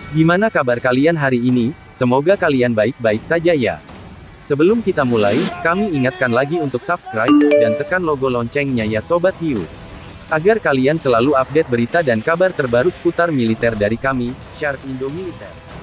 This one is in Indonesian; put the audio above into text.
Gimana kabar kalian hari ini? Semoga kalian baik-baik saja ya. Sebelum kita mulai, kami ingatkan lagi untuk subscribe, dan tekan logo loncengnya ya Sobat Hiu. Agar kalian selalu update berita dan kabar terbaru seputar militer dari kami, Shark Indo Militer.